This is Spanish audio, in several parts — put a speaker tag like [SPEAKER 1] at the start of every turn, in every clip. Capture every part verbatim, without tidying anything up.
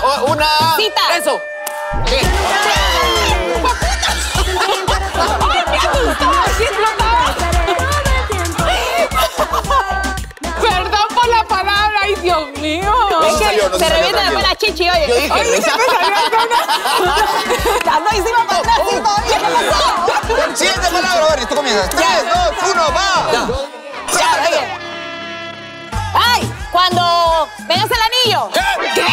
[SPEAKER 1] una...
[SPEAKER 2] Cita.
[SPEAKER 1] Eso. ¿Qué?
[SPEAKER 2] ¡Ay, me asustó! ¡Sí explotaba! Perdón por la palabra. ¡Ay, Dios mío!
[SPEAKER 1] No
[SPEAKER 2] Es
[SPEAKER 1] se
[SPEAKER 2] que
[SPEAKER 1] salió, no se
[SPEAKER 2] se
[SPEAKER 1] salió,
[SPEAKER 2] revienta después
[SPEAKER 1] tranquilo.
[SPEAKER 2] la chichi, oye.
[SPEAKER 1] Yo dije,
[SPEAKER 2] Oye,
[SPEAKER 1] risa.
[SPEAKER 2] se me salió el tono. Ya no hicimos para atrás, ¿sí? Todavía, ¿qué pasó?
[SPEAKER 1] Siguiente palabra, a ver, tú comienzas. Tres, dos, uno, va.
[SPEAKER 2] Ya, oye. ¡Ay! Cuando me das el anillo.
[SPEAKER 1] ¿Qué?
[SPEAKER 2] ¿Qué?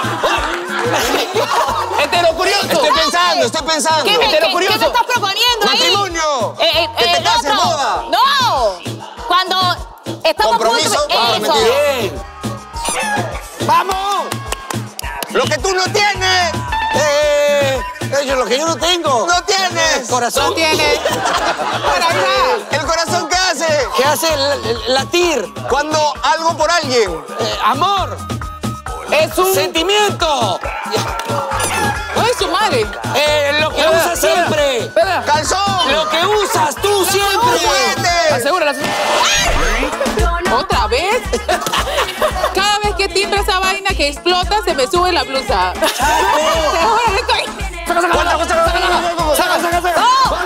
[SPEAKER 1] Heterocurioso. Estoy pensando, estoy pensando.
[SPEAKER 2] ¿Qué me, qué,
[SPEAKER 1] Heterocurioso.
[SPEAKER 2] ¿Qué me estás proponiendo ahí?
[SPEAKER 1] Matrimonio.
[SPEAKER 2] Eh, eh,
[SPEAKER 1] Que te
[SPEAKER 2] eh,
[SPEAKER 1] cases,
[SPEAKER 2] otro.
[SPEAKER 1] boda.
[SPEAKER 2] ¡No! Cuando estamos
[SPEAKER 1] Compromiso,
[SPEAKER 2] juntos.
[SPEAKER 1] comprometido.
[SPEAKER 2] Eso.
[SPEAKER 1] Bien. ¡Vamos! Lo que tú no tienes.
[SPEAKER 3] Eh, eso es lo que yo no tengo.
[SPEAKER 1] No tienes.
[SPEAKER 3] Corazón.
[SPEAKER 2] No tienes. Por acá.
[SPEAKER 1] ¿El corazón qué hace?
[SPEAKER 3] ¿Qué hace el, el- latir?
[SPEAKER 1] Cuando algo por alguien.
[SPEAKER 3] Eh, amor.
[SPEAKER 2] Es un...
[SPEAKER 3] Sentimiento.
[SPEAKER 2] ¡Ay, su madre!
[SPEAKER 3] Eh, lo que
[SPEAKER 1] Espera,
[SPEAKER 3] usas
[SPEAKER 1] espera.
[SPEAKER 3] siempre.
[SPEAKER 1] Espera. Calzón.
[SPEAKER 3] Lo que usas tú siempre.
[SPEAKER 1] Juguete.
[SPEAKER 2] Asegúrala. ¿Otra vez? Cada vez que timbra esa vaina que explota, se me sube la blusa. Te juro que estoy...
[SPEAKER 3] Saca, saca, saca, saca, saca, saca, saca.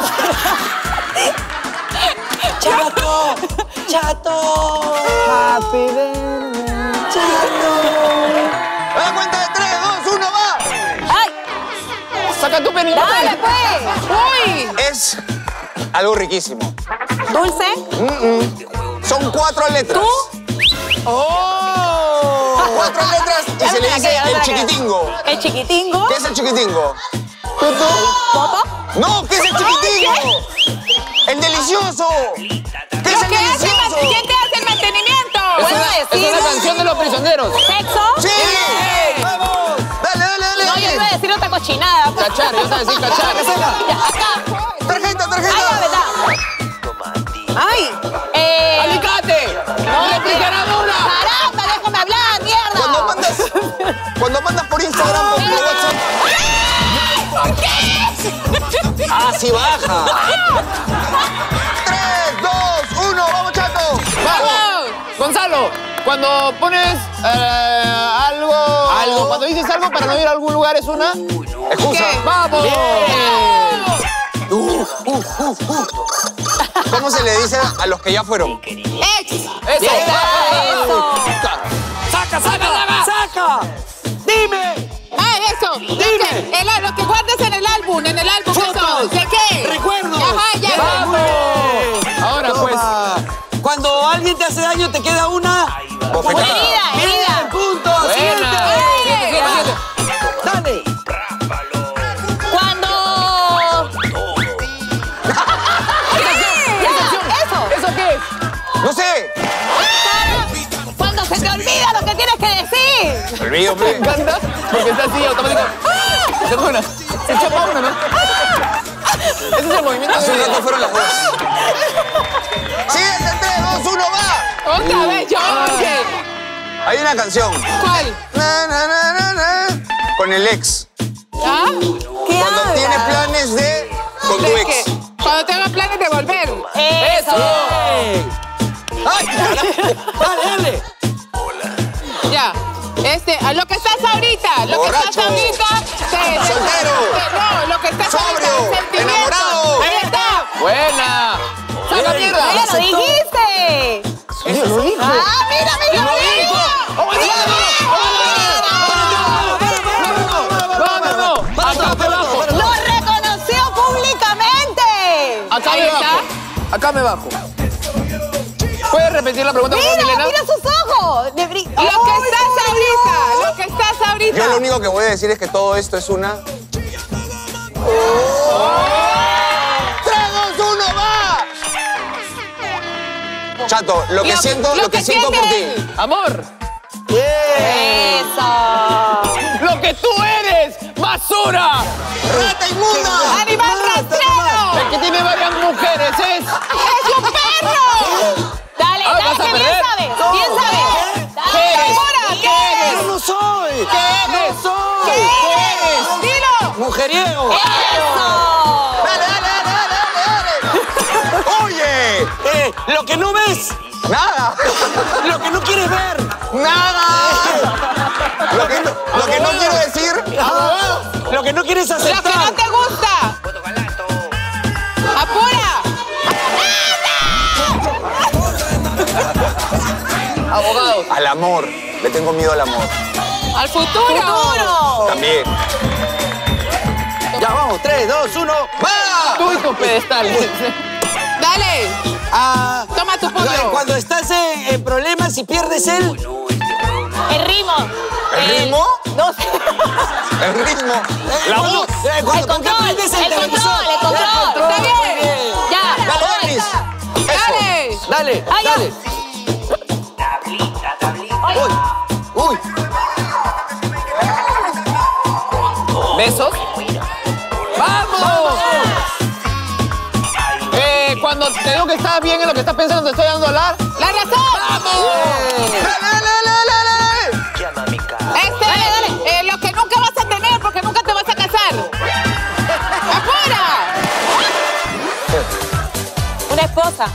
[SPEAKER 3] Chato, chato. Happy birthday, chato.
[SPEAKER 1] A la cuenta de tres, dos, uno, va.
[SPEAKER 2] ¡Ay!
[SPEAKER 1] Saca tu penita.
[SPEAKER 2] ¡Dale, pues! ¡Uy!
[SPEAKER 1] Es algo riquísimo.
[SPEAKER 2] ¿Dulce?
[SPEAKER 1] Mm-mm. Son cuatro letras.
[SPEAKER 2] ¿Tú?
[SPEAKER 1] ¡Oh! Cuatro letras y se le dice el chiquitingo.
[SPEAKER 2] ¿El chiquitingo?
[SPEAKER 1] ¿Qué es el chiquitingo?
[SPEAKER 2] ¿Tutu? ¿Toto?
[SPEAKER 1] No, ¿qué es el chiquitingo? El delicioso. ¿Qué es
[SPEAKER 2] ¿Lo
[SPEAKER 1] el
[SPEAKER 2] que hace el
[SPEAKER 1] delicioso?
[SPEAKER 2] man- ¿Quién te hace el mantenimiento?
[SPEAKER 1] Es
[SPEAKER 2] ¿Puedo
[SPEAKER 1] una-
[SPEAKER 2] decir?
[SPEAKER 1] es una canción de los prisioneros.
[SPEAKER 2] ¿Sexo?
[SPEAKER 1] ¡Sí! ¡Vamos! Dale, dale, dale.
[SPEAKER 2] No, yo iba a decir otra cochinada.
[SPEAKER 1] Cachar, yo te decir cachar.
[SPEAKER 2] Ya, acá.
[SPEAKER 1] Tarjeta,
[SPEAKER 2] Ay,
[SPEAKER 1] tarjeta.
[SPEAKER 2] la verdad. Ay. Eh...
[SPEAKER 1] ¡Alicate!
[SPEAKER 2] No,
[SPEAKER 1] ¡Refrigeradora!
[SPEAKER 2] ¡Caramba, déjame hablar, mierda!
[SPEAKER 1] Cuando mandas, cuando mandas por Instagram, por
[SPEAKER 2] Pero-
[SPEAKER 1] WhatsApp.
[SPEAKER 2] ¿Por qué?
[SPEAKER 1] ¡Ah, sí baja! Tres, dos, uno, ¡vamos, chato!
[SPEAKER 2] ¡Vamos!
[SPEAKER 1] Gonzalo, cuando pones eh, algo... Algo. Cuando dices algo para no ir a algún lugar es una... Excusa.
[SPEAKER 2] ¿Qué?
[SPEAKER 1] ¡Vamos!
[SPEAKER 3] Uh, uh, uh, uh.
[SPEAKER 1] ¿Cómo se le dice a los que ya fueron?
[SPEAKER 2] ¡Ex!
[SPEAKER 1] ¡Eso!
[SPEAKER 2] Eso.
[SPEAKER 3] Saca, saca, saca. Dime.
[SPEAKER 2] ¡Ah, eso!
[SPEAKER 3] Dime.
[SPEAKER 2] El, lo que guardas en el álbum, en el álbum.
[SPEAKER 3] Fotos.
[SPEAKER 2] Eso. ¿De qué?
[SPEAKER 3] Recuerdos.
[SPEAKER 2] Ajá, ya.
[SPEAKER 3] ¡Vamos!
[SPEAKER 1] Ahora pues...
[SPEAKER 3] Toma. Cuando alguien te hace daño, te queda una...
[SPEAKER 1] Bofetada.
[SPEAKER 2] Herida,
[SPEAKER 3] Bien,
[SPEAKER 2] herida.
[SPEAKER 3] punto.
[SPEAKER 1] Buena.
[SPEAKER 3] Siguiente.
[SPEAKER 2] Siete, siete, siete.
[SPEAKER 3] Dale.
[SPEAKER 2] Cuando... Eso.
[SPEAKER 1] ¿Eso qué es? No sé.
[SPEAKER 2] Cuando se te olvida lo que tienes que decir.
[SPEAKER 1] Me olvido, me encanta porque está así automático. Se pone una. Se chapa una, ¿no? Ese es el movimiento. Hace un rato fueron las dos. Siguiente, tres, dos, uno, va.
[SPEAKER 2] Otra vez, yo. Oye.
[SPEAKER 1] Hay una canción.
[SPEAKER 2] ¿Cuál?
[SPEAKER 1] Na, na, na, na, na, con el ex.
[SPEAKER 2] ¿Ah? ¿Qué
[SPEAKER 1] Cuando
[SPEAKER 2] habla?
[SPEAKER 1] tiene planes de... con tu
[SPEAKER 2] ¿De
[SPEAKER 1] ex.
[SPEAKER 2] qué? Cuando tengas planes de volver.
[SPEAKER 1] ¡Eso!
[SPEAKER 3] ¡Ay! Dale, dale.
[SPEAKER 2] Ya. Este, a lo que estás ahorita. Lo
[SPEAKER 1] Borracho.
[SPEAKER 2] que estás ahorita. te- te-
[SPEAKER 1] Soltero.
[SPEAKER 2] te- No, lo que estás
[SPEAKER 1] Sobrio.
[SPEAKER 2] ahorita. Sentimientos.
[SPEAKER 1] Enamorado.
[SPEAKER 2] Ahí está.
[SPEAKER 1] ¡Buena! ¡Saca
[SPEAKER 3] Bien.
[SPEAKER 1] mierda!
[SPEAKER 2] ¡Ya lo
[SPEAKER 3] aceptó.
[SPEAKER 2] dijiste!
[SPEAKER 3] Eso lo dijo.
[SPEAKER 2] ¡Ah, mira, mira!
[SPEAKER 1] ¡Lo dijo! ¡No, no, no! ¡Acá abajo!
[SPEAKER 2] ¡Lo reconoció públicamente!
[SPEAKER 1] Acá
[SPEAKER 2] Ahí
[SPEAKER 1] me
[SPEAKER 2] está.
[SPEAKER 1] bajo. Acá me bajo. ¿Puedes repetir la pregunta, por favor,
[SPEAKER 2] ¡Mira,
[SPEAKER 1] Milena?
[SPEAKER 2] mira sus ojos! De bri- Lo que estás ahorita, lo que estás ahorita.
[SPEAKER 1] Yo lo único que voy a decir es que todo esto es una... ¡tres, dos, uno, va! Chato, lo que
[SPEAKER 2] Lo-
[SPEAKER 1] siento,
[SPEAKER 2] lo
[SPEAKER 1] lo que,
[SPEAKER 2] que
[SPEAKER 1] siento por ti.
[SPEAKER 2] siente
[SPEAKER 1] Amor.
[SPEAKER 2] ¡Eso!
[SPEAKER 1] ¡Lo que tú eres! ¡Basura! ¡Rata inmunda!
[SPEAKER 2] ¡Animal rastrero!
[SPEAKER 1] El que tiene varias mujeres es...
[SPEAKER 2] ¡Es un perro! Dale,
[SPEAKER 1] Ah,
[SPEAKER 2] dale,
[SPEAKER 1] vas a
[SPEAKER 2] que bien
[SPEAKER 1] perder.
[SPEAKER 2] sabes, bien sabes. Dale,
[SPEAKER 1] ¿Qué eres?
[SPEAKER 2] segura, ¿qué
[SPEAKER 3] Yo
[SPEAKER 2] eres?
[SPEAKER 3] no soy.
[SPEAKER 1] ¿Qué eres?
[SPEAKER 3] No soy.
[SPEAKER 2] ¿Qué eres? ¡Dilo!
[SPEAKER 3] Mujeriego.
[SPEAKER 2] ¡Eso!
[SPEAKER 1] ¡Dale, dale, dale, dale, dale! ¡Oye!
[SPEAKER 3] Eh, lo que no ves.
[SPEAKER 1] ¡Nada!
[SPEAKER 3] Lo que no quieres ver.
[SPEAKER 1] ¡Nada! Lo que, lo que no quiero decir
[SPEAKER 4] tengo miedo al amor.
[SPEAKER 2] ¡Al futuro!
[SPEAKER 5] ¡Futuro!
[SPEAKER 4] También.
[SPEAKER 3] Ya vamos, tres, dos, uno, ¡va!
[SPEAKER 1] Tú y tus pedestales.
[SPEAKER 2] Dale.
[SPEAKER 3] Ah,
[SPEAKER 2] Toma tu pollo.
[SPEAKER 3] Cuando estás en, en problemas y pierdes el...
[SPEAKER 5] El ritmo.
[SPEAKER 4] ¿El ritmo?
[SPEAKER 5] No sé.
[SPEAKER 4] El ritmo. La
[SPEAKER 3] cuando-
[SPEAKER 4] voz.
[SPEAKER 3] eh,
[SPEAKER 5] El
[SPEAKER 3] cuando
[SPEAKER 5] control,
[SPEAKER 3] prendes
[SPEAKER 5] el
[SPEAKER 3] televisor.
[SPEAKER 5] control, el control.
[SPEAKER 2] Está bien.
[SPEAKER 5] Ya.
[SPEAKER 4] Dale, Dennis.
[SPEAKER 2] Dale.
[SPEAKER 3] Dale,
[SPEAKER 5] Ah, ya.
[SPEAKER 3] dale. Uy, uy.
[SPEAKER 1] ¿Besos? ¡Vamos! Eh, cuando te digo que estás bien en lo que estás pensando, te estoy dando a hablar.
[SPEAKER 2] La razón.
[SPEAKER 4] ¡Dale, dale, dale, dale!
[SPEAKER 2] Este, eh, lo que nunca vas a tener porque nunca te vas a casar. ¡Afuera!
[SPEAKER 5] Una esposa.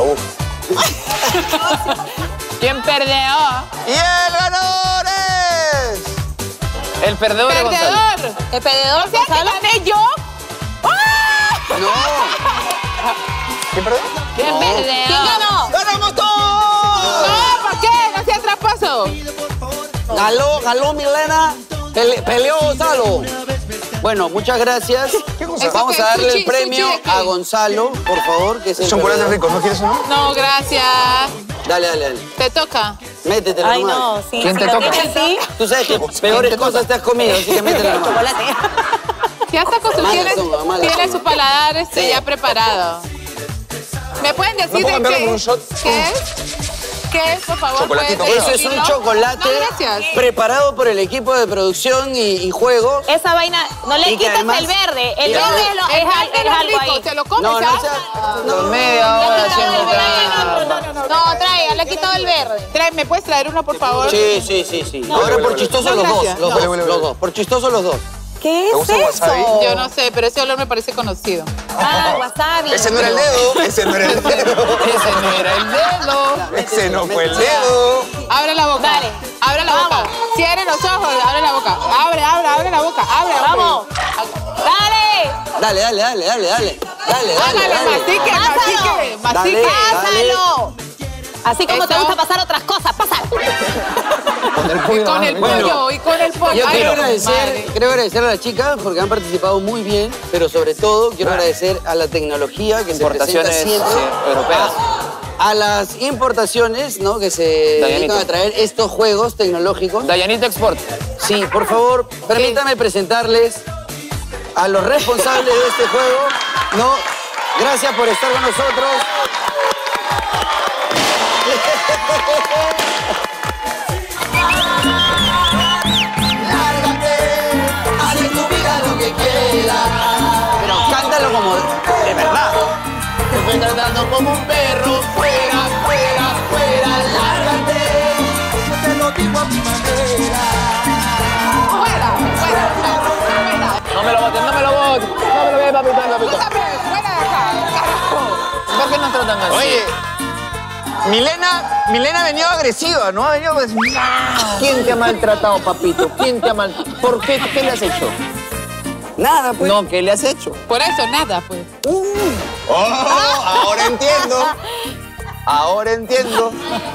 [SPEAKER 2] ¿Quién perdió?
[SPEAKER 4] ¡Y el ganador es...
[SPEAKER 1] El perdedor de Gonzalo.
[SPEAKER 2] Perdedor.
[SPEAKER 5] El perdedor,
[SPEAKER 2] O sea, que
[SPEAKER 5] Gonzalo.
[SPEAKER 2] gané yo. ¡Ah!
[SPEAKER 3] No.
[SPEAKER 4] ¿Quién perdió?
[SPEAKER 2] ¿Quién perdió?
[SPEAKER 5] ¿Quién ganó?
[SPEAKER 4] ¡Ganamos todos!
[SPEAKER 2] No, ¿para qué? No seas tramposo.
[SPEAKER 3] Galó, galó Milena. Pele- peleó Gonzalo. Bueno, muchas gracias.
[SPEAKER 4] ¿Qué cosa?
[SPEAKER 3] Vamos
[SPEAKER 2] qué?
[SPEAKER 3] a darle
[SPEAKER 2] Sushi,
[SPEAKER 3] el premio
[SPEAKER 2] sushi de qué?
[SPEAKER 3] a Gonzalo, por favor, que es el
[SPEAKER 4] Chocolates
[SPEAKER 3] perdedor.
[SPEAKER 4] ricos, ¿no quieres uno?
[SPEAKER 2] No, gracias.
[SPEAKER 3] Dale, dale, dale.
[SPEAKER 2] Te toca.
[SPEAKER 3] Métetelo
[SPEAKER 5] Ay,
[SPEAKER 3] nomás.
[SPEAKER 5] no, sí.
[SPEAKER 1] ¿Quién
[SPEAKER 5] si
[SPEAKER 1] te
[SPEAKER 5] lo
[SPEAKER 1] toca?
[SPEAKER 5] tienes así,
[SPEAKER 3] Tú sabes que peores cosas te has comido, así que mételo nomás.
[SPEAKER 5] chocolate.
[SPEAKER 2] Ya está con su,
[SPEAKER 3] Malas
[SPEAKER 2] tiene,
[SPEAKER 3] son, malas
[SPEAKER 2] tiene
[SPEAKER 3] son.
[SPEAKER 2] su paladar este,
[SPEAKER 3] Sí.
[SPEAKER 2] ya preparado. ¿Me pueden decir
[SPEAKER 4] ¿No puedo
[SPEAKER 2] de
[SPEAKER 4] cambiarlo
[SPEAKER 2] qué?
[SPEAKER 4] por un shot?
[SPEAKER 2] ¿Qué es? ¿Qué es, por favor?
[SPEAKER 4] Chocolatito,
[SPEAKER 2] ¿Puedes
[SPEAKER 3] Eso es un
[SPEAKER 2] decirlo?
[SPEAKER 3] chocolate
[SPEAKER 2] No, gracias.
[SPEAKER 3] preparado por el equipo de producción y, y juegos.
[SPEAKER 5] Esa vaina, no le
[SPEAKER 3] Y que
[SPEAKER 5] quitas
[SPEAKER 3] además-
[SPEAKER 5] el verde. El
[SPEAKER 3] y
[SPEAKER 5] verde
[SPEAKER 3] además-
[SPEAKER 5] es, lo-
[SPEAKER 2] El
[SPEAKER 5] es, al-
[SPEAKER 2] verde
[SPEAKER 5] es
[SPEAKER 2] es
[SPEAKER 5] algo
[SPEAKER 2] rico,
[SPEAKER 5] ahí.
[SPEAKER 2] ¿se lo comes,
[SPEAKER 3] No, no,
[SPEAKER 2] ah?
[SPEAKER 3] sea-
[SPEAKER 1] Por media hora haciendo trampa.
[SPEAKER 5] No, trae, le he quitado el verde.
[SPEAKER 2] Trae, ¿me puedes traer uno, por favor?
[SPEAKER 3] Sí, sí, sí, sí. Ahora
[SPEAKER 4] Huele,
[SPEAKER 3] por
[SPEAKER 4] huele,
[SPEAKER 3] chistoso
[SPEAKER 2] huele.
[SPEAKER 3] los
[SPEAKER 2] No,
[SPEAKER 3] dos,
[SPEAKER 2] gracias.
[SPEAKER 3] los
[SPEAKER 2] No.
[SPEAKER 3] dos,
[SPEAKER 4] Huele, huele,
[SPEAKER 3] los
[SPEAKER 4] huele.
[SPEAKER 3] dos. Por chistoso los dos.
[SPEAKER 5] ¿Qué
[SPEAKER 4] ¿Te gusta el
[SPEAKER 5] es
[SPEAKER 4] wasabi?
[SPEAKER 5] eso?
[SPEAKER 2] Yo no sé, pero ese olor me parece conocido.
[SPEAKER 5] Ah, wasabi.
[SPEAKER 4] Ese no era el dedo, ese no era el dedo.
[SPEAKER 1] Ese no era el dedo.
[SPEAKER 4] Ese no fue el dedo.
[SPEAKER 2] Abre la boca.
[SPEAKER 5] Dale.
[SPEAKER 2] Abre la boca.
[SPEAKER 5] Vamos.
[SPEAKER 2] Cierre los ojos, abre la boca. Abre, abre, abre la boca. Abre, abre.
[SPEAKER 5] Vamos. Dale.
[SPEAKER 3] Dale, dale, dale, dale, dale. Dale, dale,
[SPEAKER 2] Hágale,
[SPEAKER 3] dale.
[SPEAKER 2] mastique,
[SPEAKER 5] Pásalo.
[SPEAKER 2] mastique,
[SPEAKER 3] Dale.
[SPEAKER 2] mastique.
[SPEAKER 5] Pásalo. Así como te
[SPEAKER 2] Eso.
[SPEAKER 5] gusta pasar otras cosas, pasa.
[SPEAKER 2] Y con el
[SPEAKER 3] Bueno,
[SPEAKER 2] pollo, y con el pollo.
[SPEAKER 3] Yo
[SPEAKER 2] Ay,
[SPEAKER 3] quiero
[SPEAKER 2] no,
[SPEAKER 3] agradecer,
[SPEAKER 2] madre.
[SPEAKER 3] quiero agradecer a las chicas porque han participado muy bien, pero sobre todo quiero agradecer a la tecnología que se presenta
[SPEAKER 1] Importaciones,
[SPEAKER 3] siempre.
[SPEAKER 1] sí, europeas.
[SPEAKER 3] A, a las importaciones, ¿no? Que se dedican
[SPEAKER 1] Dayanito.
[SPEAKER 3] a traer estos juegos tecnológicos.
[SPEAKER 1] Dayanito Export.
[SPEAKER 3] Sí, por favor, permítame presentarles a los responsables de este juego. No, gracias por estar con nosotros. Pero cántalo como de verdad.
[SPEAKER 1] Te estoy tratando como un perro. Fuera, fuera, fuera, lárgate.
[SPEAKER 2] Fuera, fuera, fuera.
[SPEAKER 1] No me lo botes, no me lo botes. No me lo veas, papito, papito.
[SPEAKER 2] Bótame, fuera de acá, carajo.
[SPEAKER 1] ¿Por qué nos tratan así?
[SPEAKER 4] Oye, Milena, Milena ha venido agresiva, ¿no? Ha venido agresiva.
[SPEAKER 1] ¿Quién te ha maltratado, papito? ¿Quién te ha maltratado? ¿Por qué? ¿Qué le has hecho?
[SPEAKER 3] Nada, pues.
[SPEAKER 1] No, ¿qué le has hecho?
[SPEAKER 2] Por eso, nada, pues.
[SPEAKER 4] Oh, ahora entiendo. Ahora entiendo.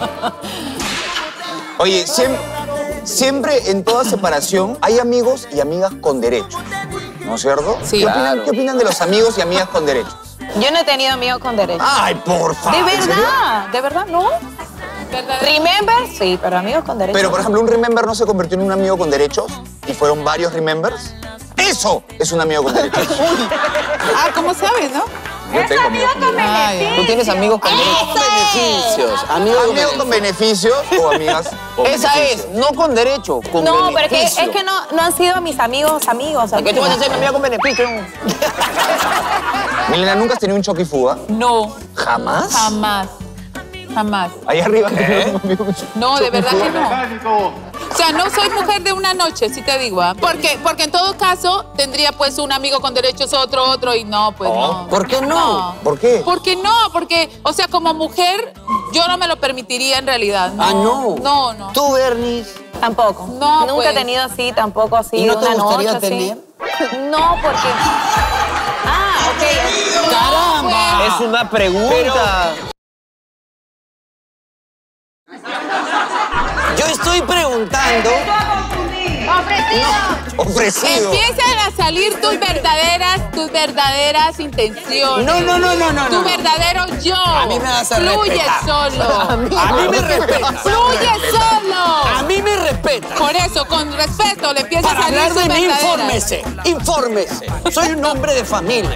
[SPEAKER 4] Oye, siempre, siempre en toda separación hay amigos y amigas con derechos, ¿no es cierto?
[SPEAKER 2] Sí.
[SPEAKER 4] ¿Qué opinan,
[SPEAKER 1] Claro.
[SPEAKER 4] ¿Qué opinan de los amigos y amigas con derechos?
[SPEAKER 5] Yo no he tenido amigos con derecho.
[SPEAKER 4] Ay, por favor.
[SPEAKER 5] ¿De
[SPEAKER 4] ¿en serio?
[SPEAKER 5] verdad? ¿De verdad no? ¿Remember? Sí, pero amigos con derecho.
[SPEAKER 4] Pero, por ejemplo, un Remember no se convirtió en un amigo con derechos y fueron varios Remembers. ¡Eso es un amigo con derechos!
[SPEAKER 2] Ah, ¿cómo sabes, no?
[SPEAKER 4] Yo tengo amigos con derechos.
[SPEAKER 2] Ay,
[SPEAKER 1] Tú tienes amigos con derechos.
[SPEAKER 3] Beneficios. Amigos con
[SPEAKER 4] ¿Amigos con beneficios o amigas con
[SPEAKER 1] Esa
[SPEAKER 4] beneficios?
[SPEAKER 1] es, no con derecho, con
[SPEAKER 5] No, pero es que,
[SPEAKER 1] beneficio.
[SPEAKER 5] es que no, no han sido mis amigos, amigos.
[SPEAKER 1] ¿Qué tú vas a hacer mi amiga con beneficio?
[SPEAKER 4] Milena, ¿nunca has tenido un choque y fuga?
[SPEAKER 2] no,
[SPEAKER 4] ¿Jamás?
[SPEAKER 2] jamás. Jamás.
[SPEAKER 4] Ahí arriba tenemos un amigo con
[SPEAKER 2] No, de
[SPEAKER 4] choque y
[SPEAKER 2] verdad
[SPEAKER 4] fuga.
[SPEAKER 2] que no. O sea, no soy mujer de una noche, sí te digo, ¿ah? Porque, porque en todo caso tendría pues un amigo con derechos, otro, otro, y no, pues no.
[SPEAKER 3] ¿Por qué no?
[SPEAKER 4] ¿Por qué?
[SPEAKER 2] Porque no, porque, o sea, como mujer, yo no me lo permitiría en realidad. No.
[SPEAKER 3] Ah, no.
[SPEAKER 2] No, no.
[SPEAKER 3] Tú, Bernis.
[SPEAKER 5] Tampoco.
[SPEAKER 2] No,
[SPEAKER 5] Nunca
[SPEAKER 2] pues.
[SPEAKER 5] he tenido así, tampoco así.
[SPEAKER 3] ¿Y no te
[SPEAKER 5] una
[SPEAKER 3] gustaría
[SPEAKER 5] noche, así.
[SPEAKER 3] tener?
[SPEAKER 5] No, porque. Ah, ok.
[SPEAKER 3] ¡Caramba!
[SPEAKER 1] Es una pregunta.
[SPEAKER 3] Yo Yo estoy preguntando...
[SPEAKER 5] ¡Ofrecido!
[SPEAKER 3] No, ofrecido.
[SPEAKER 2] Empiezan a salir tus verdaderas, tus verdaderas intenciones.
[SPEAKER 3] No, no, no, no, no.
[SPEAKER 2] Tu
[SPEAKER 3] no.
[SPEAKER 2] verdadero yo.
[SPEAKER 3] A mí me vas a
[SPEAKER 2] Fluye
[SPEAKER 3] respetar.
[SPEAKER 2] solo.
[SPEAKER 3] A mí, a mí me respetas.
[SPEAKER 2] Fluye solo.
[SPEAKER 3] A mí me respetas.
[SPEAKER 2] Por eso, con respeto, le empieza
[SPEAKER 3] Para
[SPEAKER 2] a salir
[SPEAKER 3] hablar
[SPEAKER 2] sus
[SPEAKER 3] de mí,
[SPEAKER 2] verdaderas.
[SPEAKER 3] infórmese. Infórmese. Soy un hombre de familia.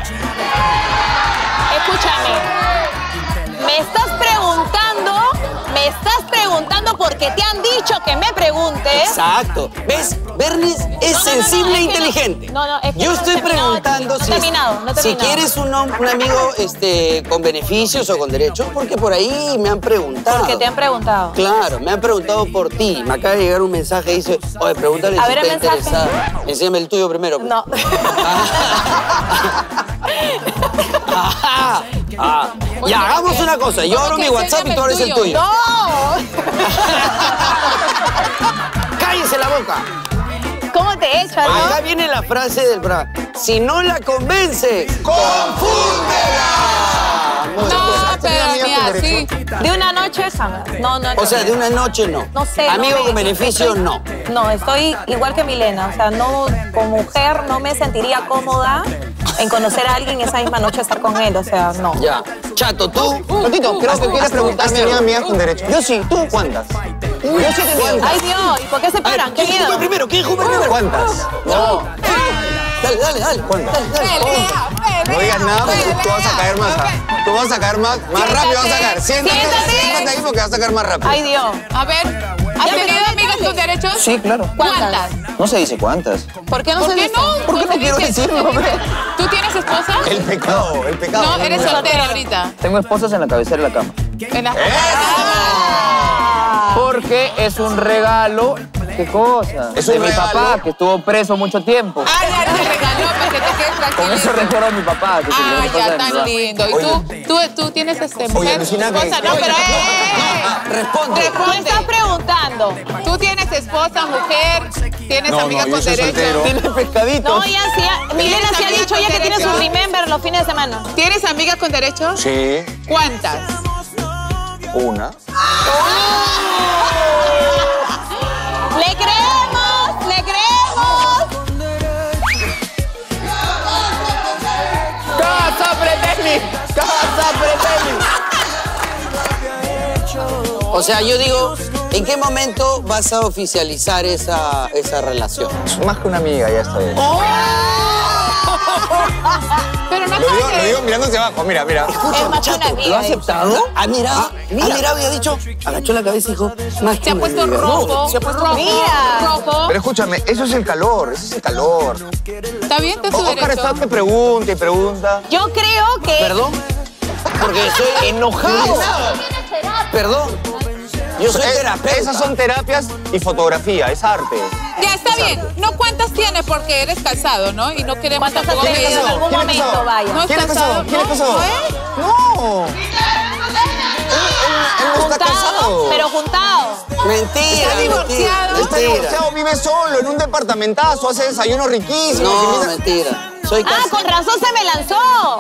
[SPEAKER 5] Escúchame. Me estás preguntando, me estás preguntando porque te han dicho que me preguntes.
[SPEAKER 3] Exacto. ¿Ves? Bernis es
[SPEAKER 5] No, no, no,
[SPEAKER 3] sensible
[SPEAKER 5] no,
[SPEAKER 3] e
[SPEAKER 5] es que
[SPEAKER 3] inteligente.
[SPEAKER 5] no, no, es que
[SPEAKER 3] Yo
[SPEAKER 5] no he
[SPEAKER 3] estoy
[SPEAKER 5] terminado,
[SPEAKER 3] preguntando
[SPEAKER 5] no he
[SPEAKER 3] si,
[SPEAKER 5] terminado, no he
[SPEAKER 3] si
[SPEAKER 5] terminado.
[SPEAKER 3] quieres un, hom- un amigo este, con beneficios o con derechos, porque por ahí me han preguntado.
[SPEAKER 5] Porque te han preguntado.
[SPEAKER 3] Claro, me han preguntado por ti. Me acaba de llegar un mensaje y dice, oye, pregúntale
[SPEAKER 5] A
[SPEAKER 3] si
[SPEAKER 5] ver
[SPEAKER 3] está
[SPEAKER 5] el mensaje.
[SPEAKER 3] interesada. Enséñame el tuyo primero.
[SPEAKER 5] No.
[SPEAKER 3] Ah, ah. Ya, hagamos una cosa. Yo abro mi WhatsApp y tú abres el tuyo.
[SPEAKER 5] ¡No!
[SPEAKER 3] ¡Cállese la boca!
[SPEAKER 5] ¿Cómo te he hecho, no?
[SPEAKER 3] Acá viene la frase del programa. Si no la convences, ¡confúndela!
[SPEAKER 2] No, pero ni así.
[SPEAKER 5] De una noche jamás. No, no, no.
[SPEAKER 3] O sea, de una noche no.
[SPEAKER 5] No sé.
[SPEAKER 3] Amigo
[SPEAKER 5] no me-
[SPEAKER 3] con beneficio,
[SPEAKER 5] estoy-
[SPEAKER 3] no.
[SPEAKER 5] No, estoy igual que Milena. O sea, no, como mujer no me sentiría cómoda en conocer a alguien y esa misma noche estar con él. O sea, no.
[SPEAKER 3] Ya. Chato, tú.
[SPEAKER 4] Totito, creo que quieres preguntar. ¿Has tenido amigas con derecho? Yo sí. ¿Tú cuántas? Yo sí he tenido.
[SPEAKER 5] Ay, Dios, ¿y por qué se paran? ¿Qué
[SPEAKER 3] ¿Quién
[SPEAKER 5] miedo?
[SPEAKER 3] juega primero? ¿Quién juega primero?
[SPEAKER 4] ¿Cuántas?
[SPEAKER 3] No. Dale, dale, dale.
[SPEAKER 4] ¿Cuántas?
[SPEAKER 3] Dale, dale.
[SPEAKER 2] Pelea, pelea,
[SPEAKER 4] No digas nada porque tú vas a caer más. Tú vas a caer más, más rápido vas a caer. Siéntate,
[SPEAKER 5] Siéntate.
[SPEAKER 4] siéntate ahí porque vas a caer más rápido.
[SPEAKER 5] Ay, Dios.
[SPEAKER 2] A ver, ¿has
[SPEAKER 5] Ya,
[SPEAKER 2] tenido
[SPEAKER 5] pero
[SPEAKER 2] amigas con derechos?
[SPEAKER 4] Sí, claro.
[SPEAKER 2] ¿Cuántas?
[SPEAKER 4] No se dice cuántas.
[SPEAKER 5] ¿Por qué no
[SPEAKER 2] ¿Por
[SPEAKER 5] se
[SPEAKER 2] qué
[SPEAKER 5] dice?
[SPEAKER 2] no?
[SPEAKER 4] ¿Por qué no
[SPEAKER 2] se
[SPEAKER 4] quiero
[SPEAKER 2] dice,
[SPEAKER 4] decirlo,
[SPEAKER 2] no se dice.
[SPEAKER 4] hombre?
[SPEAKER 2] ¿Tú tienes esposa?
[SPEAKER 4] El pecado, el pecado.
[SPEAKER 2] No, eres soltera ahorita.
[SPEAKER 1] Tengo esposas en la cabecera de la cama.
[SPEAKER 2] En la-
[SPEAKER 1] Porque es un regalo. ¿Qué cosa?
[SPEAKER 4] Es un
[SPEAKER 1] de mi
[SPEAKER 4] regalo.
[SPEAKER 1] papá, que estuvo preso mucho tiempo.
[SPEAKER 2] Ah, ya te regaló para que te quedes
[SPEAKER 1] Con
[SPEAKER 2] tranquilo.
[SPEAKER 1] eso recuerdo a mi papá. Que se
[SPEAKER 2] Ah,
[SPEAKER 1] quedó
[SPEAKER 2] ya,
[SPEAKER 1] en mi
[SPEAKER 2] tan
[SPEAKER 1] papá.
[SPEAKER 2] lindo. ¿Y tú, tú, tú tienes este mujer?
[SPEAKER 4] alucina que-
[SPEAKER 2] esposa? No, pero eh, eh,
[SPEAKER 3] Responde.
[SPEAKER 5] ¿Qué estás
[SPEAKER 2] responde.
[SPEAKER 5] preguntando?
[SPEAKER 2] ¿Tú tienes esposa, mujer? ¿Tienes
[SPEAKER 4] No,
[SPEAKER 2] amigas
[SPEAKER 4] no,
[SPEAKER 2] con
[SPEAKER 4] yo soy
[SPEAKER 2] derecho?
[SPEAKER 4] soltero.
[SPEAKER 1] Tiene pescaditos.
[SPEAKER 5] No, ya sí. ya- Milena sí ha
[SPEAKER 2] amigas
[SPEAKER 5] dicho
[SPEAKER 2] con
[SPEAKER 5] ya que tiene
[SPEAKER 2] derecho?
[SPEAKER 5] su remember los fines de semana.
[SPEAKER 2] ¿Tienes amigas con derecho?
[SPEAKER 4] Sí,
[SPEAKER 2] ¿Cuántas?
[SPEAKER 4] una.
[SPEAKER 5] ¡Le creemos! ¡Le creemos!
[SPEAKER 1] ¡Casa Pretelli! ¡Casa Pretelli!
[SPEAKER 3] O sea, yo digo, ¿en qué momento vas a oficializar esa, esa relación?
[SPEAKER 4] Más que una amiga, ya está bien.
[SPEAKER 2] Pero no
[SPEAKER 4] Lo digo,
[SPEAKER 2] sabes.
[SPEAKER 4] lo digo mirando hacia abajo. Mira, mira.
[SPEAKER 5] Es más que una amiga.
[SPEAKER 3] ¿Lo ha aceptado? Ha mirado, ha mirado y ha dicho, agachó la cabeza y dijo, más que
[SPEAKER 2] Se ha
[SPEAKER 3] una
[SPEAKER 2] puesto
[SPEAKER 3] amiga.
[SPEAKER 2] rojo,
[SPEAKER 3] No, se ha puesto
[SPEAKER 2] rojo,
[SPEAKER 5] Mira.
[SPEAKER 2] rojo.
[SPEAKER 4] Pero escúchame, eso es el calor, eso es el calor.
[SPEAKER 2] ¿Está bien? ¿Está su
[SPEAKER 4] Oscar
[SPEAKER 2] derecho?
[SPEAKER 4] está que pregunta y pregunta.
[SPEAKER 5] Yo creo que...
[SPEAKER 3] ¿Perdón? Porque estoy enojado. Perdón. Yo soy
[SPEAKER 4] Es-
[SPEAKER 3] terapeuta.
[SPEAKER 4] Esas son terapias y fotografía, es arte.
[SPEAKER 2] Ya, está bien. No cuántas tienes porque eres casado, ¿no? Y no queremos
[SPEAKER 5] ¿Cuántas has
[SPEAKER 2] tampoco
[SPEAKER 5] tenido
[SPEAKER 2] que-
[SPEAKER 5] en algún
[SPEAKER 4] ¿Quién es
[SPEAKER 5] momento,
[SPEAKER 4] casado?
[SPEAKER 5] vaya?
[SPEAKER 2] ¿No es
[SPEAKER 4] ¿Quién es
[SPEAKER 2] casado?
[SPEAKER 4] casado? ¿Quién es
[SPEAKER 2] ¿No?
[SPEAKER 4] casado?
[SPEAKER 2] ¿No es?
[SPEAKER 4] No. Él, él no está casado.
[SPEAKER 5] Pero juntado.
[SPEAKER 3] Mentira,
[SPEAKER 2] Está divorciado.
[SPEAKER 3] mentira.
[SPEAKER 4] Está
[SPEAKER 3] Mentira.
[SPEAKER 4] divorciado, vive solo, en un departamentazo, hace desayunos riquísimos.
[SPEAKER 3] No,
[SPEAKER 4] invita-
[SPEAKER 3] mentira. Soy
[SPEAKER 5] Ah,
[SPEAKER 3] casado.
[SPEAKER 5] con razón se me lanzó.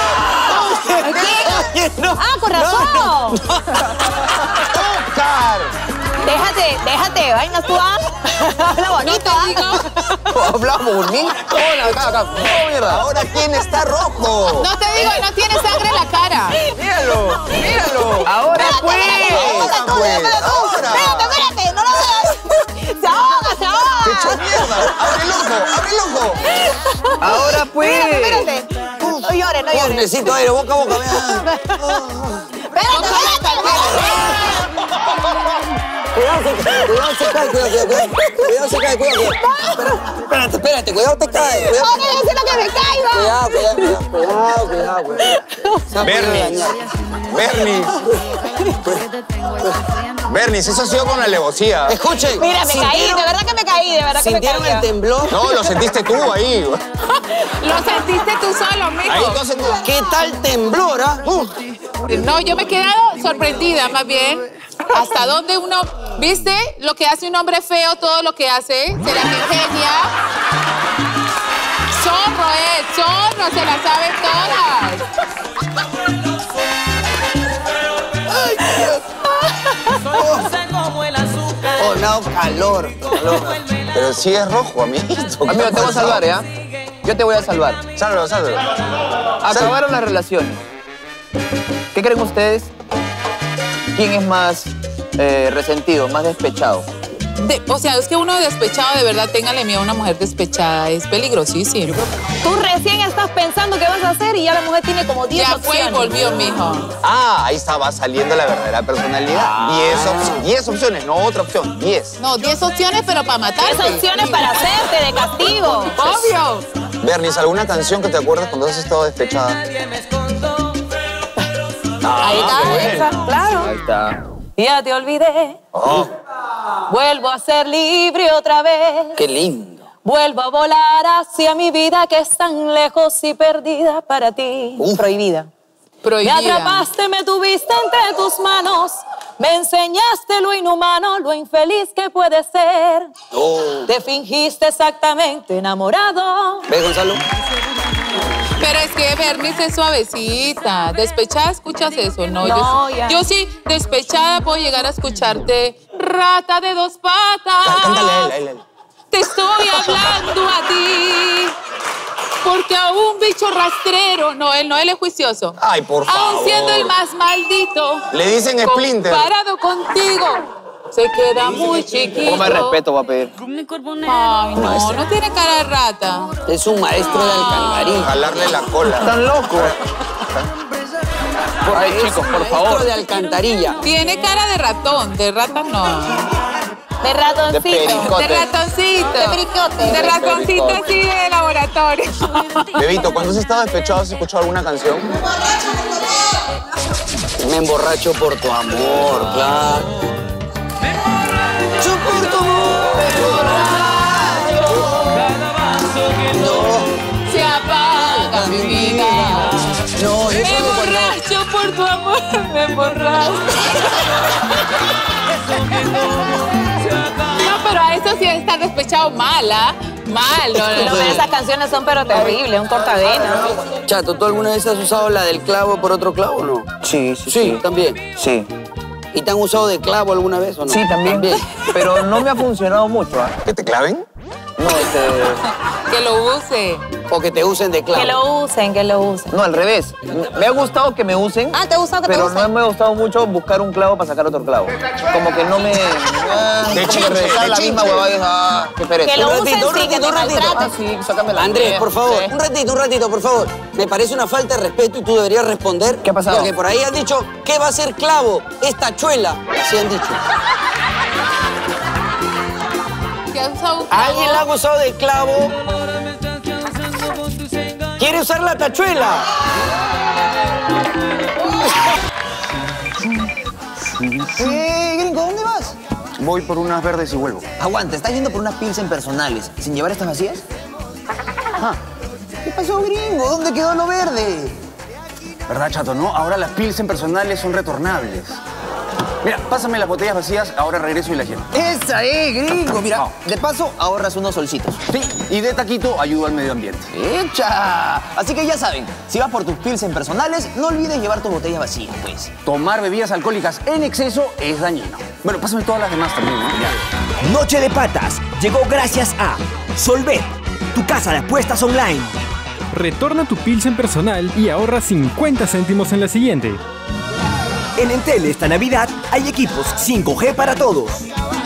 [SPEAKER 3] Oye, no.
[SPEAKER 5] Ah, con razón.
[SPEAKER 4] Oscar.
[SPEAKER 5] Déjate, déjate, vainas tú, ¿ah? Habla
[SPEAKER 2] No
[SPEAKER 5] bonito,
[SPEAKER 2] te
[SPEAKER 5] ¿ah?
[SPEAKER 2] digo,
[SPEAKER 1] Hablamos bonito. Hola, acá, acá. Oh, mierda.
[SPEAKER 4] Ahora, ¿quién está rojo?
[SPEAKER 2] no te digo, no tienes sangre en la cara.
[SPEAKER 1] Míralo, míralo. Ahora pues.
[SPEAKER 4] Ahora, pues, ahora.
[SPEAKER 5] Espérate, espérate, no lo veas. Se ahoga, se
[SPEAKER 4] ¡Qué
[SPEAKER 5] ahoga.
[SPEAKER 4] hecho mierda! ¡Abre el ojo! ¡Abre el ojo!
[SPEAKER 1] Ahora pues.
[SPEAKER 5] Espérate, espérate. No llores, no
[SPEAKER 3] Oh,
[SPEAKER 5] llores.
[SPEAKER 3] necesito aire, boca a boca. Vea.
[SPEAKER 5] Espérate, espérate.
[SPEAKER 3] Cuidado, se cae, cuidado, se cae, cuidado, cuidado, cuidado. Cuidado, se cae, cuidado, cuidado. Espérate, espérate, cuidado, te cae. Cuidado,
[SPEAKER 5] No, que necesito que me caiga.
[SPEAKER 3] cuidado, cuidado, cuidado, cuidado, cuidado. Se ha podido
[SPEAKER 4] Bernie.
[SPEAKER 3] dañar.
[SPEAKER 4] Bernie. Bernie, eso ha sido con la alevosía.
[SPEAKER 3] Escuchen.
[SPEAKER 5] Mira, me caí,
[SPEAKER 3] ¿sintieron-
[SPEAKER 5] de verdad que me caí, de verdad que me
[SPEAKER 3] ¿Sintieron
[SPEAKER 5] caí.
[SPEAKER 3] el temblor?
[SPEAKER 4] No, lo sentiste tú ahí.
[SPEAKER 2] Lo sentiste tú solo, mijo.
[SPEAKER 4] Ahí tú has sentido.
[SPEAKER 3] ¿Qué tal temblor, ah? Uh.
[SPEAKER 2] No, yo me he quedado sorprendida, más bien. Hasta dónde uno, ¿viste? Lo que hace un hombre feo, todo lo que hace, se las ingenia. Zorro es, zorro, se las sabe todas.
[SPEAKER 3] Oh, dado calor. calor.
[SPEAKER 4] Pero sí es rojo, amiguito.
[SPEAKER 1] Amigo, te voy a salvar, ¿ya? Yo te voy a salvar.
[SPEAKER 4] Sálvalo, sálvalo.
[SPEAKER 1] Acabaron las relaciones. ¿Qué creen ustedes? ¿Quién es más eh, resentido, más despechado?
[SPEAKER 2] De- o sea, es que uno despechado, de verdad, téngale miedo a una mujer despechada. Es peligrosísimo.
[SPEAKER 5] Tú recién estás pensando qué vas a hacer y ya la mujer tiene como diez
[SPEAKER 2] Ya fue y
[SPEAKER 5] opciones.
[SPEAKER 2] volvió, mijo.
[SPEAKER 4] Ah, ahí estaba saliendo la verdadera personalidad. Diez, op- diez opciones, no otra opción. Diez.
[SPEAKER 2] No, diez opciones, pero para matarte.
[SPEAKER 5] Diez opciones para hacerte de castigo.
[SPEAKER 2] Obvio.
[SPEAKER 4] Bernis, ¿alguna canción que te acuerdas cuando has estado despechada?
[SPEAKER 5] Ahí está esa, claro.
[SPEAKER 1] Ahí está.
[SPEAKER 5] Ya te olvidé.
[SPEAKER 4] Oh.
[SPEAKER 5] Vuelvo a ser libre otra vez.
[SPEAKER 3] Qué lindo.
[SPEAKER 5] Vuelvo a volar hacia mi vida que es tan lejos y perdida para ti. Prohibida.
[SPEAKER 2] Prohibida.
[SPEAKER 5] Me atrapaste, me tuviste entre tus manos. Me enseñaste lo inhumano, lo infeliz que puede ser.
[SPEAKER 3] Oh.
[SPEAKER 5] Te fingiste exactamente enamorado.
[SPEAKER 3] ¿Ves, Gonzalo?
[SPEAKER 2] Pero es que Bernice es suavecita. Despechada, ¿escuchas eso? No,
[SPEAKER 5] No,
[SPEAKER 2] yo,
[SPEAKER 5] ya.
[SPEAKER 2] yo sí, despechada, puedo llegar a escucharte. Rata de dos patas.
[SPEAKER 4] Cántale a él, a él, a él.
[SPEAKER 2] Te estoy hablando a ti. Porque a un bicho rastrero, no, él no, él es juicioso.
[SPEAKER 4] Ay, por favor.
[SPEAKER 2] Aún siendo el más maldito.
[SPEAKER 4] Le dicen Splinter.
[SPEAKER 2] Comparado contigo, se queda muy chiquito.
[SPEAKER 1] Ponme respeto, va a pedir.
[SPEAKER 2] Ay, no, no tiene cara de rata.
[SPEAKER 3] Es un maestro de alcantarilla.
[SPEAKER 4] Jalarle la cola.
[SPEAKER 1] Están locos. Ay, chicos, por
[SPEAKER 3] Maestro
[SPEAKER 1] favor.
[SPEAKER 3] de alcantarilla.
[SPEAKER 2] Tiene cara de ratón, de rata no.
[SPEAKER 5] De ratoncito.
[SPEAKER 1] De pericote.
[SPEAKER 2] De ratoncito.
[SPEAKER 5] De pericote.
[SPEAKER 2] De
[SPEAKER 1] De
[SPEAKER 2] ratoncito
[SPEAKER 1] pericote.
[SPEAKER 2] así de laboratorio.
[SPEAKER 4] Bebito, cuando has estado despechado, ¿has escuchado alguna canción?
[SPEAKER 3] Me emborracho por tu amor, claro. Yo por tu
[SPEAKER 2] Se apaga mi vida.
[SPEAKER 3] No,
[SPEAKER 2] Me
[SPEAKER 3] eso no cuando...
[SPEAKER 2] emborracho por tu amor, me emborracho. No, pero a eso sí está despechado mal, ¿ah? Mal, no, no,
[SPEAKER 5] No,
[SPEAKER 2] no.
[SPEAKER 5] pero esas canciones son pero terribles, un cortadena.
[SPEAKER 3] Chato, ¿tú alguna vez has usado la del clavo por otro clavo o no?
[SPEAKER 1] Sí, sí,
[SPEAKER 3] Sí,
[SPEAKER 1] sí.
[SPEAKER 3] también.
[SPEAKER 1] Sí.
[SPEAKER 3] ¿Y te han usado de clavo alguna vez o no?
[SPEAKER 1] Sí, también. Pero no me ha funcionado mucho, ¿ah?
[SPEAKER 4] ¿Que te claven?
[SPEAKER 1] No, este...
[SPEAKER 2] Que lo use.
[SPEAKER 3] O que te usen de clavo.
[SPEAKER 5] Que lo usen, que lo usen.
[SPEAKER 1] No, al revés. Me ha gustado que me usen.
[SPEAKER 5] Ah, ¿te gusta que te
[SPEAKER 1] Pero
[SPEAKER 5] usen?
[SPEAKER 1] no me ha gustado mucho buscar un clavo para sacar otro clavo. Como que no me... Ah,
[SPEAKER 4] De
[SPEAKER 1] como que
[SPEAKER 4] chinche,
[SPEAKER 1] regresar
[SPEAKER 4] de
[SPEAKER 1] la misma
[SPEAKER 4] chinche.
[SPEAKER 1] huevada y ah, qué pereza.
[SPEAKER 5] Que lo
[SPEAKER 3] Un
[SPEAKER 5] usen,
[SPEAKER 3] ratito, un
[SPEAKER 5] sí, que
[SPEAKER 3] ratito,
[SPEAKER 5] te
[SPEAKER 3] un ratito.
[SPEAKER 1] Ah,
[SPEAKER 5] maltraten.
[SPEAKER 1] sí, sácame la
[SPEAKER 3] Andrés,
[SPEAKER 1] mierda.
[SPEAKER 3] por favor,
[SPEAKER 1] Sí.
[SPEAKER 3] un ratito, un ratito, por favor. Me parece una falta de respeto y tú deberías responder.
[SPEAKER 1] ¿Qué ha pasado?
[SPEAKER 3] Porque por ahí han dicho, ¿qué va a ser clavo? Esta chuela. Así han dicho.
[SPEAKER 2] ¿Qué has usado un clavo?
[SPEAKER 3] ¿Alguien la ha usado de clavo? ¿Quiere usar la tachuela?
[SPEAKER 6] Eh, gringo, ¿dónde vas?
[SPEAKER 4] Voy por unas verdes y vuelvo.
[SPEAKER 6] Aguanta, ¿estás yendo por unas pilsen personales sin llevar estas vacías? Ah, ¿qué pasó, gringo? ¿Dónde quedó lo verde?
[SPEAKER 7] ¿Verdad, chato, no? Ahora las pilsen personales son retornables. Mira, pásame las botellas vacías, ahora regreso y las lleno.
[SPEAKER 6] Esa es, gringo. Mira,
[SPEAKER 7] Ah.
[SPEAKER 6] de paso ahorras unos solcitos.
[SPEAKER 7] Sí, y de taquito ayudo al medio ambiente.
[SPEAKER 6] ¡Echa! Así que ya saben, si vas por tus pilsen personales, no olvides llevar tus botellas vacías, pues.
[SPEAKER 7] Tomar bebidas alcohólicas en exceso es dañino. Bueno, pásame todas las demás también, ¿no? Ya.
[SPEAKER 8] Noche de Patas llegó gracias a Solvet, tu casa de apuestas online.
[SPEAKER 9] Retorna tu Pilsen personal y ahorra cincuenta céntimos en la siguiente.
[SPEAKER 8] En Entel esta Navidad hay equipos cinco G para todos.